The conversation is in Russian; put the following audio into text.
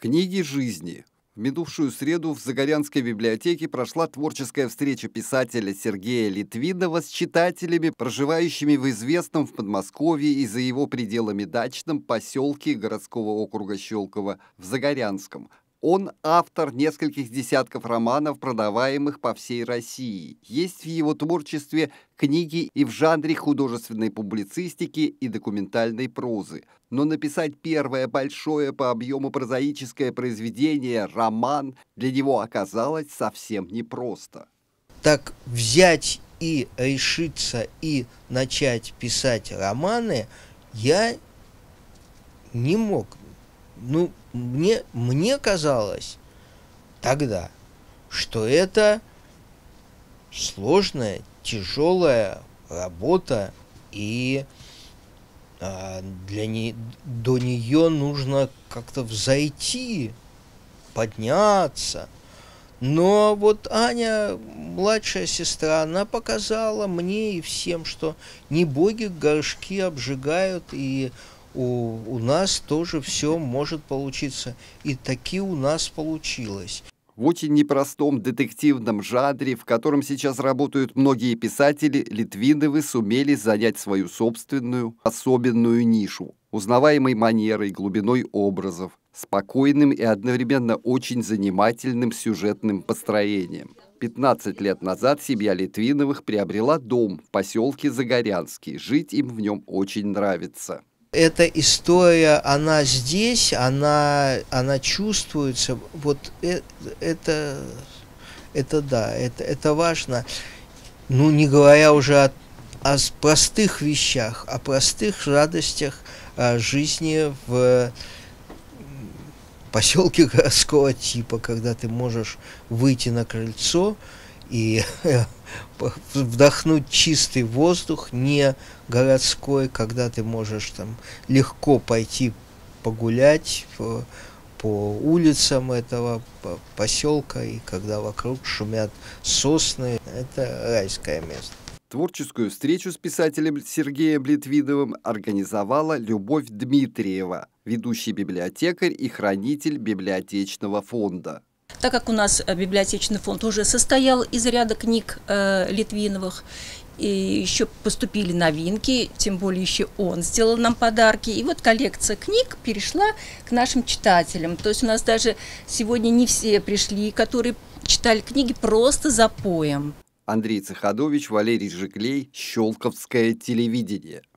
Книги жизни. В минувшую среду в Загорянской библиотеке прошла творческая встреча писателя Сергея Литвинова с читателями, проживающими в известном в Подмосковье и за его пределами дачном поселке городского округа Щелково в Загорянском. Он автор нескольких десятков романов, продаваемых по всей России. Есть в его творчестве книги и в жанре художественной публицистики и документальной прозы. Но написать первое большое по объему прозаическое произведение, роман, для него оказалось совсем непросто. Так взять и решиться и начать писать романы я не мог. Мне казалось тогда, что это сложная, тяжелая работа, и до нее нужно как-то взойти, подняться. Но вот Аня, младшая сестра, она показала мне и всем, что не боги горшки обжигают, и у нас тоже все может получиться. И таки у нас получилось. В очень непростом детективном жанре, в котором сейчас работают многие писатели, Литвиновы сумели занять свою собственную, особенную нишу, узнаваемой манерой, глубиной образов, спокойным и одновременно очень занимательным сюжетным построением. 15 лет назад семья Литвиновых приобрела дом в поселке Загорянский. Жить им в нем очень нравится. Эта история, она здесь, она чувствуется. Вот это важно. Не говоря уже о простых вещах, о простых радостях жизни в поселке городского типа, когда ты можешь выйти на крыльцо и вдохнуть чистый воздух, не городской, когда ты можешь там легко пойти погулять по улицам этого поселка, и когда вокруг шумят сосны. Это райское место. Творческую встречу с писателем Сергеем Литвиновым организовала Любовь Дмитриева, ведущий библиотекарь и хранитель библиотечного фонда. Так как у нас библиотечный фонд уже состоял из ряда книг Литвиновых, и еще поступили новинки, тем более еще он сделал нам подарки. И вот коллекция книг перешла к нашим читателям. То есть у нас даже сегодня не все пришли, которые читали книги просто запоем. Андрей Цехадович, Валерий Жиглей, Щелковское телевидение.